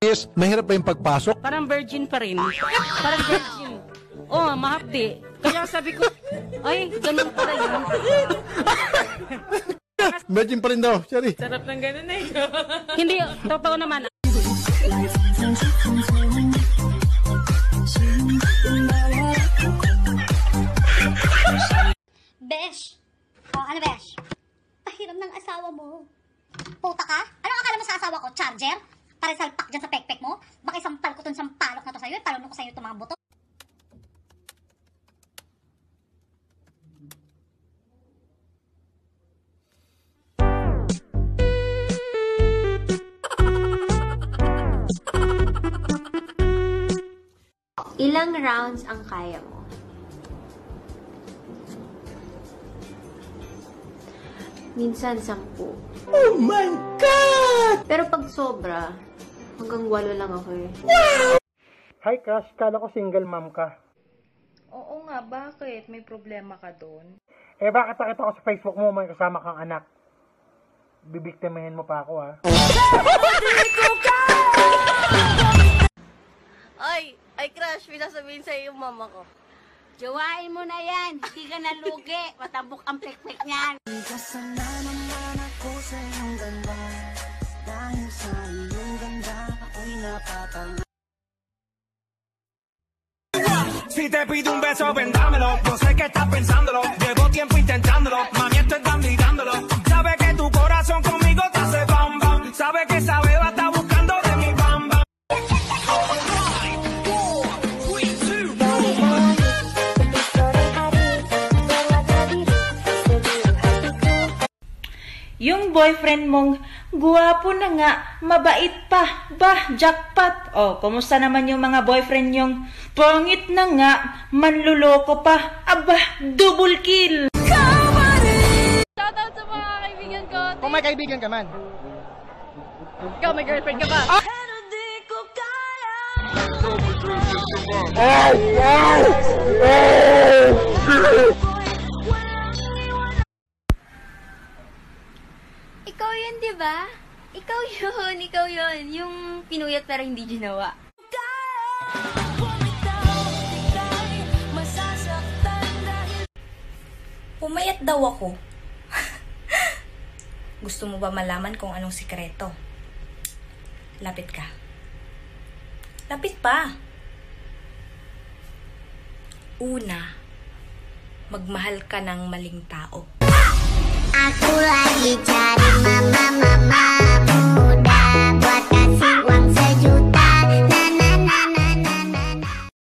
is, mahirap ba yung pagpasok? Parang virgin pa rin. Parang virgin. Oh, mahapdi. Kaya sabi ko, ay, ganun pala yun. Virgin pa rin daw, Sherry. Sarap ng ganun eh. Hindi, totoo naman. Besh! Oh, ano Besh? Pahiram ng asawa mo. Puta ka? Ano akala mo sa asawa ko? Charger? Para salpak dyan sa pekpek mo? Baka isampal ko itong sampalok na to sa'yo. Palunok ko sa'yo itong mga buto. Ilang rounds ang kaya mo? Minsan 10. Oh my God! Pero pag sobra, hanggang 8 lang ako eh. Hi Crush, kala ko single mom ka. Oo nga, bakit? May problema ka doon? Eh bakit nakita ko sa Facebook mo may kasama kang anak? Bibiktimahin mo pa ako ha. Ay Crush, may sasabihin sa'yo yung mama ko. Jowain mo na yan. Hindi ka nalugi. Matambok ang pekpek niyan. Kasana naman ako sa iyong ganda. Dahil sa iyong ganda, ako'y napatanga. Si te pido un beso, vendámelo. Yo sé que estás pensándolo. Llevo tiempo intentándolo. Mami, esto es dando y dándolo. Sabe que tu corazón conmigo te hace bam bam. Sabe que esa beba está buscando de mi bam bam. Yung boyfriend mong guwapo na nga, mabait pa, bah, jackpot. O, kumusta naman yung mga boyfriend yung pangit na nga, manluloko pa, aba, double kill. Shoutout sa mga kaibigan ko. Kung may kaibigan ka man. Ikaw, may girlfriend ka ba? Ikaw yun, di ba? Ikaw yun. Yung pinuyat pero hindi ginawa. Pumayat daw ako. Gusto mo ba malaman kung anong sikreto? Lapit ka. Lapit pa. Una, magmahal ka ng maling tao. Ako lagi